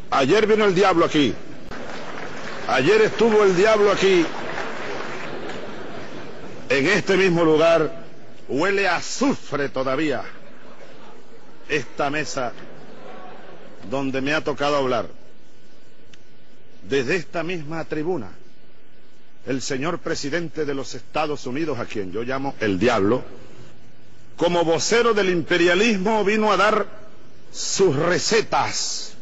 Ayer vino el diablo aquí. Ayer estuvo el diablo aquí. En este mismo lugar huele a azufre todavía esta mesa donde me ha tocado hablar. Desde esta misma tribuna, el señor presidente de los Estados Unidos, a quien yo llamo el diablo, como vocero del imperialismo vino a dar sus recetas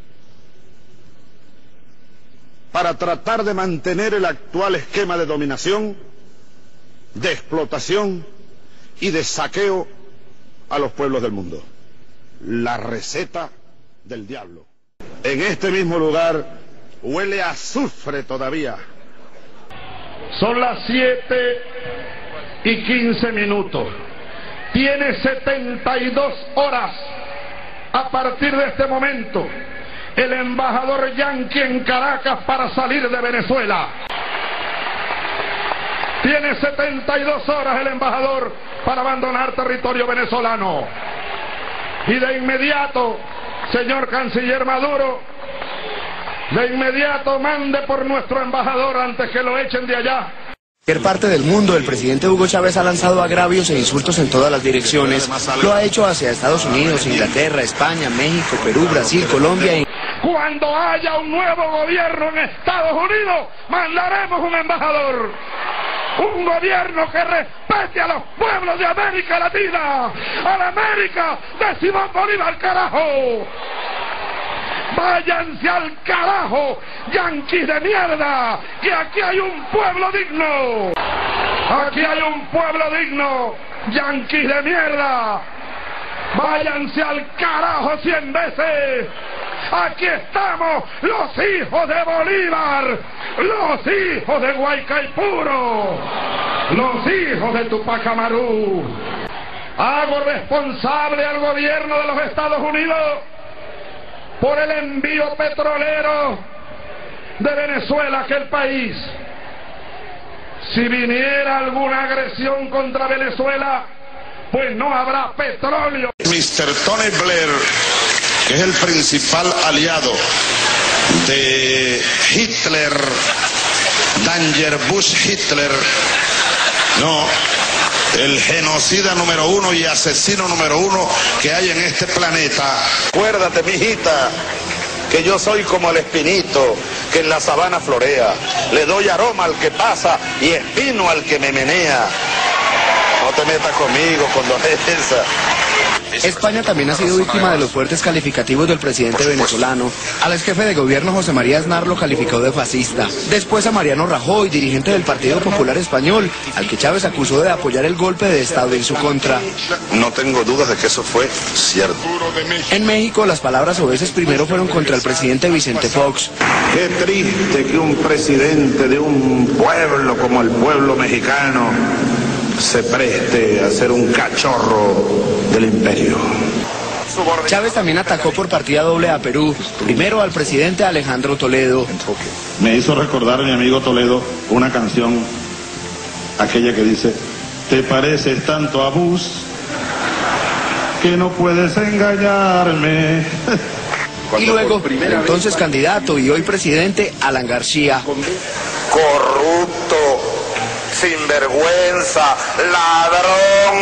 para tratar de mantener el actual esquema de dominación, de explotación y de saqueo a los pueblos del mundo. La receta del diablo. En este mismo lugar huele a azufre todavía. Son las 7:15. Tiene 72 horas a partir de este momento el embajador yanqui en Caracas para salir de Venezuela. Tiene 72 horas el embajador para abandonar territorio venezolano. Y de inmediato, señor canciller Maduro, de inmediato mande por nuestro embajador antes que lo echen de allá. En cualquier parte del mundo, el presidente Hugo Chávez ha lanzado agravios e insultos en todas las direcciones. Lo ha hecho hacia Estados Unidos, Inglaterra, España, México, Perú, Brasil, Colombia y... Cuando haya un nuevo gobierno en Estados Unidos, mandaremos un embajador. Un gobierno que respete a los pueblos de América Latina. A la América de Simón Bolívar, carajo. Váyanse al carajo, yanquis de mierda, que aquí hay un pueblo digno. Aquí hay un pueblo digno, yanquis de mierda. Váyanse al carajo 100 veces. Aquí estamos, los hijos de Bolívar, los hijos de Guaycaipuro, los hijos de Tupac Amaru. Hago responsable al gobierno de los Estados Unidos por el envío petrolero de Venezuela a aquel país. Si viniera alguna agresión contra Venezuela, pues no habrá petróleo. Mr. Tony Blair, que es el principal aliado de Hitler, Danger Bush Hitler, no, el genocida número 1 y asesino número 1 que hay en este planeta. Acuérdate, mijita, que yo soy como el espinito que en la sabana florea. Le doy aroma al que pasa y espino al que me menea. No te metas conmigo con dos esa. España también ha sido víctima de los fuertes calificativos del presidente venezolano. Al ex jefe de gobierno José María Aznar lo calificó de fascista. Después a Mariano Rajoy, dirigente del Partido Popular Español, al que Chávez acusó de apoyar el golpe de Estado en su contra. No tengo dudas de que eso fue cierto. En México las palabras obeses primero fueron contra el presidente Vicente Fox. Qué triste que un presidente de un pueblo como el pueblo mexicano se preste a ser un cachorro del imperio. Chávez también atacó por partida doble a Perú, primero al presidente Alejandro Toledo. Me hizo recordar a mi amigo Toledo una canción, aquella que dice: te pareces tanto a Bush que no puedes engañarme. Y luego, el entonces candidato y hoy presidente, Alan García. Corrupto, sinvergüenza, ladrón.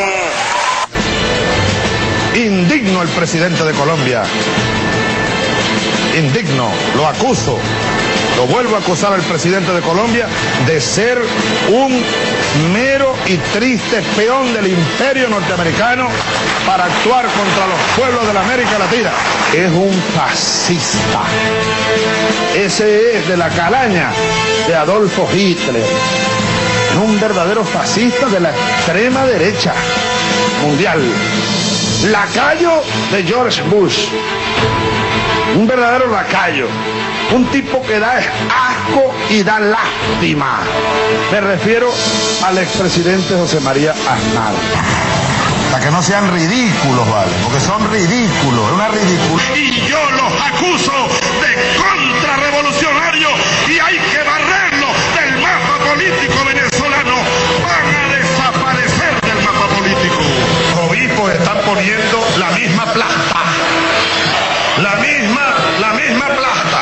Indigno el presidente de Colombia. Indigno, lo acuso, lo vuelvo a acusar al presidente de Colombia de ser un mero y triste peón del imperio norteamericano para actuar contra los pueblos de la América Latina. Es un fascista. Ese es de la calaña de Adolfo Hitler. Es un verdadero fascista de la extrema derecha mundial. Lacayo de George Bush. Un verdadero lacayo. Un tipo que da asco y da lástima. Me refiero al expresidente José María Aznar. Para que no sean ridículos, ¿vale? Porque son ridículos, es una ridícula. Y yo los acuso de contrarrevolucionarios y hay que barrerlos del mapa político venezolano. Van a desaparecer del mapa político. Los obispos están poniendo la misma plata. La misma plata.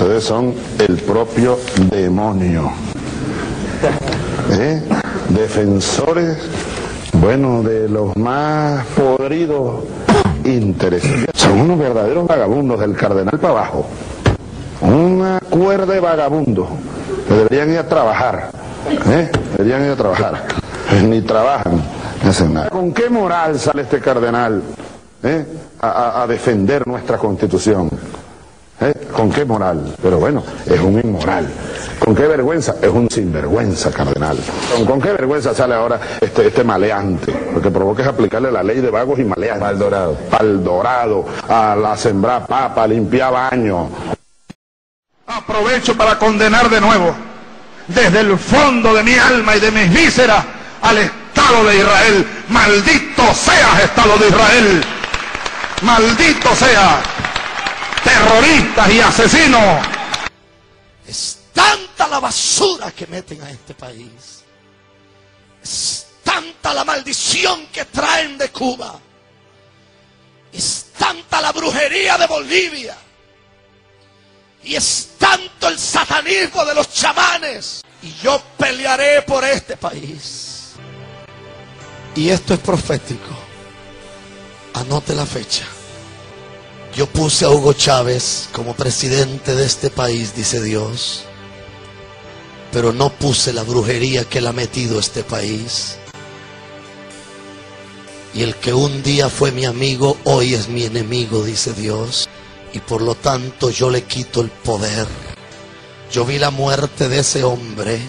Ustedes son el propio demonio. Defensores, bueno, de los más podridos intereses. Son unos verdaderos vagabundos del cardenal para abajo. Una cuerda de vagabundos que deberían ir a trabajar. Deberían ir a trabajar. Ni trabajan, ni hacen nada. ¿Con qué moral sale este cardenal a defender nuestra Constitución? ¿Con qué moral? Pero bueno, es un inmoral. ¿Con qué vergüenza? Es un sinvergüenza, cardenal. ¿Con qué vergüenza sale ahora este maleante? Lo que provoca es aplicarle la ley de vagos y maleantes. Pal dorado, a la sembrar papa, a limpiar baños. Aprovecho para condenar de nuevo, desde el fondo de mi alma y de mis vísceras, al Estado de Israel. ¡Maldito seas, Estado de Israel! ¡Maldito sea! ¡Terroristas y asesinos! Es tanta la basura que meten a este país. Es tanta la maldición que traen de Cuba. Es tanta la brujería de Bolivia. Y es tanto el satanismo de los chamanes. Y yo pelearé por este país. Y esto es profético. Anote la fecha. Yo puse a Hugo Chávez como presidente de este país, dice Dios. Pero no puse la brujería que le ha metido este país. Y el que un día fue mi amigo, hoy es mi enemigo, dice Dios. Y por lo tanto yo le quito el poder. Yo vi la muerte de ese hombre.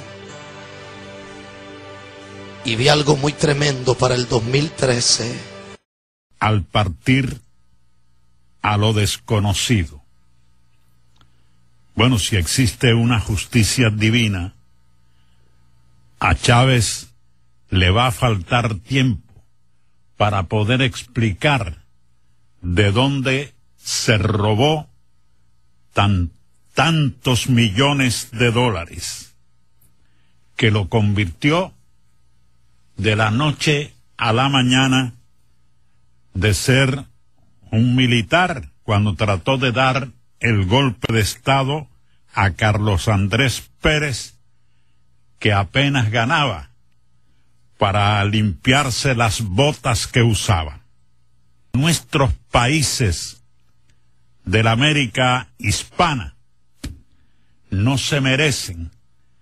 Y vi algo muy tremendo para el 2013. Al partir a lo desconocido. Bueno, si existe una justicia divina, a Chávez le va a faltar tiempo para poder explicar de dónde se robó tantos millones de dólares, que lo convirtió de la noche a la mañana de ser un militar cuando trató de dar el golpe de Estado a Carlos Andrés Pérez, que apenas ganaba, para limpiarse las botas que usaba. Nuestros países de la América hispana no se merecen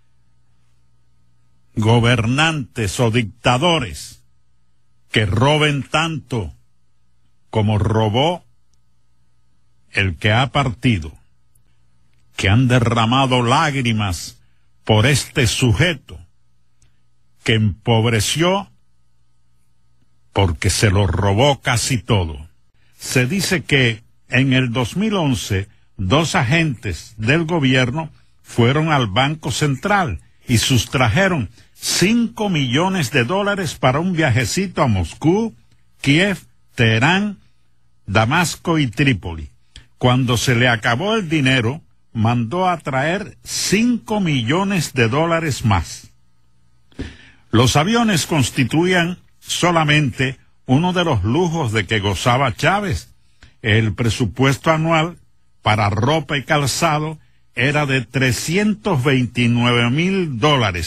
gobernantes o dictadores que roben tanto como robó el que ha partido, que han derramado lágrimas por este sujeto que empobreció porque se lo robó casi todo. Se dice que en el 2011 2 agentes del gobierno fueron al Banco Central y sustrajeron $5 millones para un viajecito a Moscú, Kiev, Teherán, Damasco y Trípoli. Cuando se le acabó el dinero, mandó a traer $5 millones más. Los aviones constituían solamente uno de los lujos de que gozaba Chávez. El presupuesto anual para ropa y calzado era de $329,000,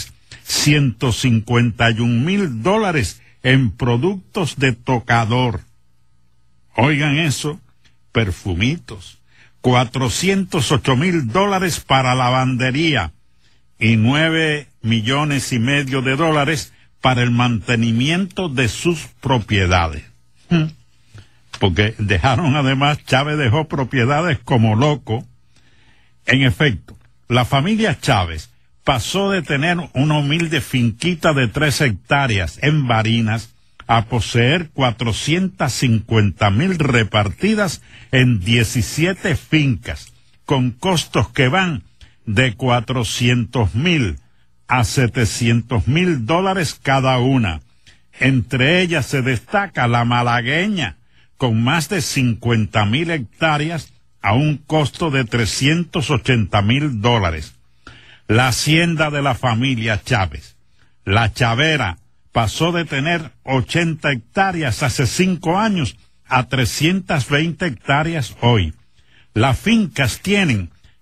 $151,000 en productos de tocador. Oigan eso, perfumitos, $408,000 para lavandería y $9,5 millones para el mantenimiento de sus propiedades. Porque dejaron, además, Chávez dejó propiedades como loco. En efecto, la familia Chávez pasó de tener una humilde finquita de 3 hectáreas en Barinas a poseer 450,000 repartidas en 17 fincas, con costos que van de $400,000 a $700,000 cada una. Entre ellas se destaca la malagueña, con más de 50,000 hectáreas a un costo de $380,000. La hacienda de la familia Chávez, la Chavera, pasó de tener 80 hectáreas hace 5 años a 320 hectáreas hoy. Las fincas tienen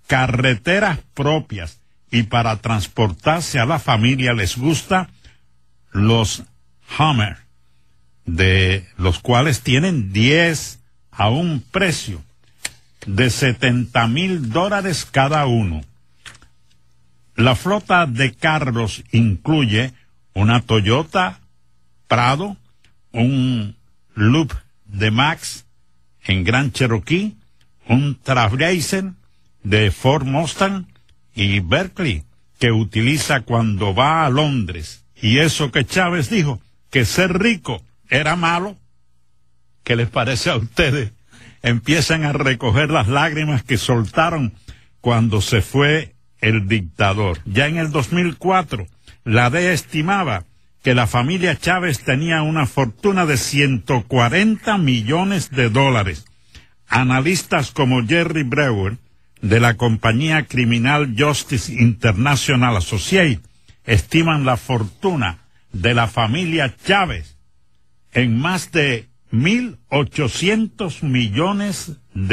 carreteras propias y para transportarse a la familia les gusta los Hummer, de los cuales tienen 10 a un precio de $70,000 cada uno. La flota de carros incluye una Toyota Prado, un Loop de Max en Gran Cherokee, un Trailblazer de Ford Mustang y Berkeley, que utiliza cuando va a Londres. Y eso que Chávez dijo, que ser rico era malo. ¿Qué les parece a ustedes? Empiezan a recoger las lágrimas que soltaron cuando se fue el dictador. Ya en el 2004, la DEA estimaba que la familia Chávez tenía una fortuna de $140 millones. Analistas como Jerry Brewer, de la compañía criminal Justice International Associates, estiman la fortuna de la familia Chávez en más de $1,800 millones.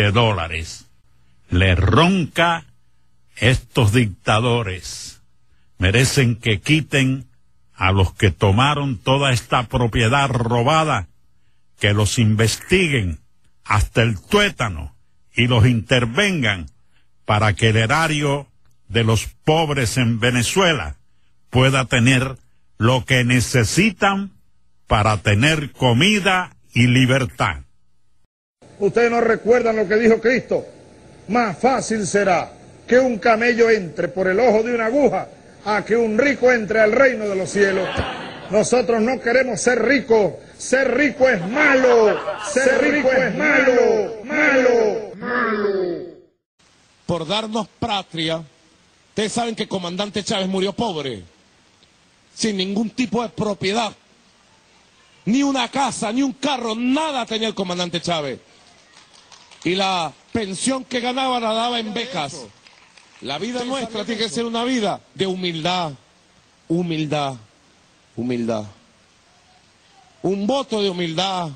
Le ronca estos dictadores. Merecen que quiten a los que tomaron toda esta propiedad robada, que los investiguen hasta el tuétano y los intervengan para que el erario de los pobres en Venezuela pueda tener lo que necesitan para tener comida y libertad. Ustedes no recuerdan lo que dijo Cristo. Más fácil será que un camello entre por el ojo de una aguja a que un rico entre al reino de los cielos. Nosotros no queremos ser ricos. Ser rico es malo. Ser rico es malo, malo, malo. Por darnos patria, ustedes saben que el comandante Chávez murió pobre, sin ningún tipo de propiedad, ni una casa, ni un carro, nada tenía el comandante Chávez. Y la pensión que ganaba la daba en becas. La vida nuestra tiene que ser una vida de humildad, humildad, humildad. Un voto de humildad.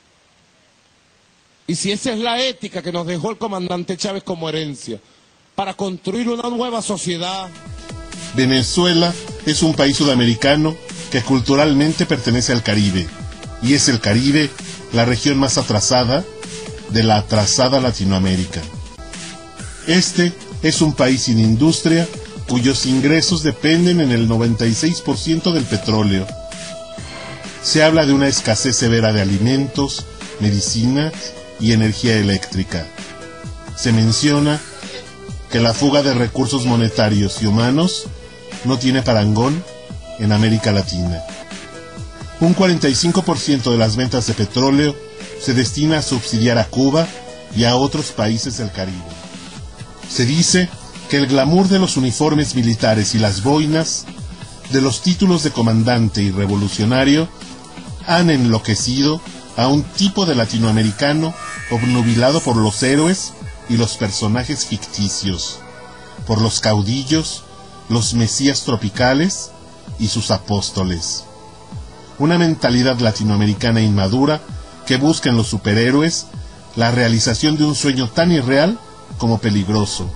Y si esa es la ética que nos dejó el comandante Chávez como herencia, para construir una nueva sociedad. Venezuela es un país sudamericano que culturalmente pertenece al Caribe, y es el Caribe la región más atrasada de la atrasada Latinoamérica. Este es un país sin industria, cuyos ingresos dependen en el 96% del petróleo. Se habla de una escasez severa de alimentos, medicina y energía eléctrica. Se menciona que la fuga de recursos monetarios y humanos no tiene parangón en América Latina. Un 45% de las ventas de petróleo se destina a subsidiar a Cuba y a otros países del Caribe. Se dice que el glamour de los uniformes militares y las boinas, de los títulos de comandante y revolucionario, han enloquecido a un tipo de latinoamericano obnubilado por los héroes y los personajes ficticios, por los caudillos, los mesías tropicales y sus apóstoles. Una mentalidad latinoamericana inmadura que busca en los superhéroes la realización de un sueño tan irreal como peligroso.